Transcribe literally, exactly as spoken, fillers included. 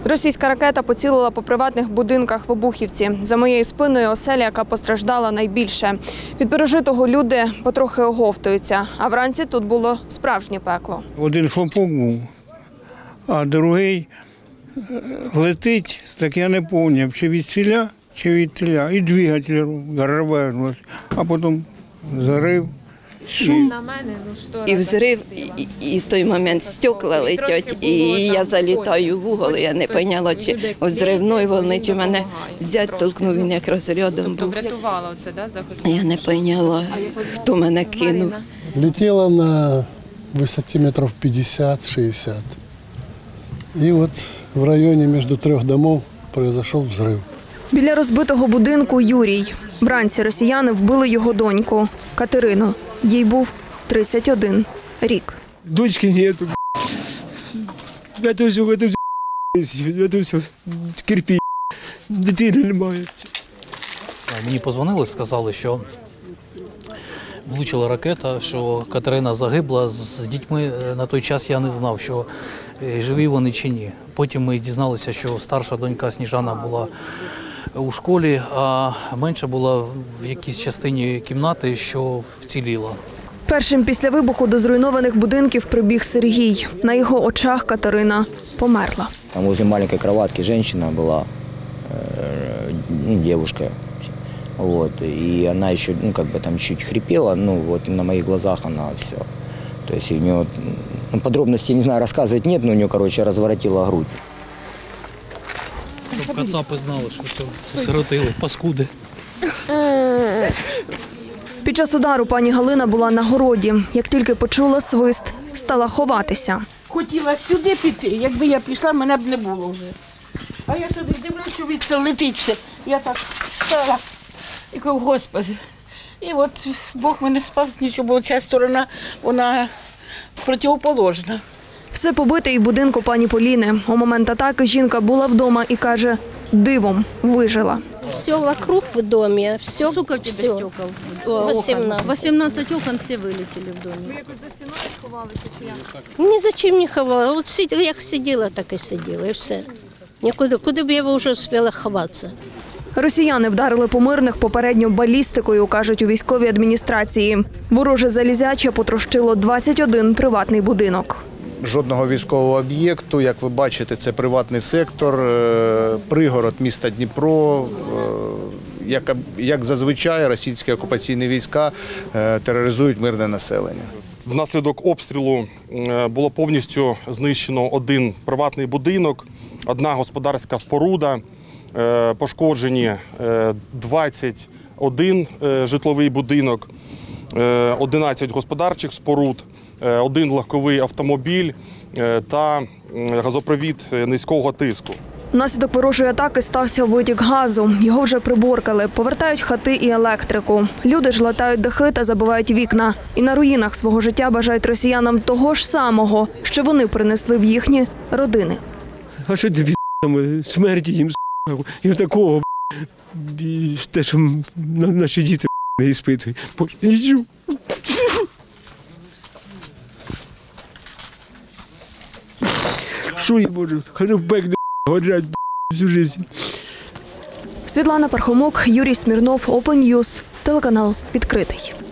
Російська ракета поцілила по приватних будинках в Обухівці. За моєю спиною оселя, яка постраждала найбільше. Від пережитого люди потрохи оговтуються, а вранці тут було справжнє пекло. Один хлопок був, а другий летить, так я не пам'ятаю, чи від ціля, чи від тіля. І двигатель рве, а потім зрив. Шум. І взрив, і, і в той момент стекла летять, і я залітаю в угол, я не поняла, чи взривної волни, чи мене зять толкнув, він якраз рядом був. Я не поняла, хто мене кинув. Летіла на висоті метрів п'ятдесят-шістдесят. І от в районі між трьох домов пройшов взрив. Біля розбитого будинку Юрій. Вранці росіяни вбили його доньку Катерину. Їй був тридцять один рік. Дочки нету. Это все, это все, это все кирпич. Дитини немає. Мені подзвонили, сказали, що влучила ракета, що Катерина загибла. З дітьми на той час я не знав, що живі вони чи ні. Потім ми дізналися, що старша донька Сніжана була у школі, а менша була в якійсь частині кімнати, що вціліла. Першим після вибуху до зруйнованих будинків прибіг Сергій. На його очах Катерина померла. Там возле маленькой кроватки женщина была, ну, девушка. Вот, и она еще, ну, как бы там чуть хрипела, ну, вот на моих глазах она все. То есть у нее, ну, подробностей, не знаю, рассказывать нет, но у нее, короче, разворотила грудь. Щоб кацапи знали, що все сиротили, паскуди. Під час удару пані Галина була на городі. Як тільки почула свист, стала ховатися. Хотіла сюди піти, якби я пішла, мене б не було вже. А я туди дивлюся, що від це летить все. Я так стала і кажу, Господи. І от Бог мене спас, нічого, бо ця сторона, вона противоположна. Все побите і в будинку пані Поліни. У момент атаки жінка була вдома і каже, дивом вижила. Все вокруг в доме, все. Сколько у тебя все. стекол? восемнадцать. восемнадцать окон, все вылетели в доме. Ви якось за стіною сховалися чи як? Ні за чим не ховала. От сид- як сиділа, так і сиділа, і все. Нікуди, куди б я вже успіла ховатися. Росіяни вдарили по мирних попередньо балістикою, кажуть у військовій адміністрації. Вороже залізяче потрощило двадцять один приватний будинок. Жодного військового об'єкту, як ви бачите, це приватний сектор, пригород міста Дніпро. Як, як зазвичай російські окупаційні війська тероризують мирне населення. Внаслідок обстрілу було повністю знищено один приватний будинок, одна господарська споруда, пошкоджені двадцять один житловий будинок, одинадцять господарчих споруд, один легковий автомобіль та газопровід низького тиску. Внаслідок ворожої атаки стався витік газу. Його вже приборкали. Повертають хати і електрику. Люди ж латають дахи та забивають вікна. І на руїнах свого життя бажають росіянам того ж самого, що вони принесли в їхні родини. А що тобі там смерті їм і такого, і те, що наші діти не іспитують. Боже, нічого. Що я можу? Хай в бек не горять всю життя. Світлана Пархомок, Юрій Смірнов, Open News, телеканал «Відкритий».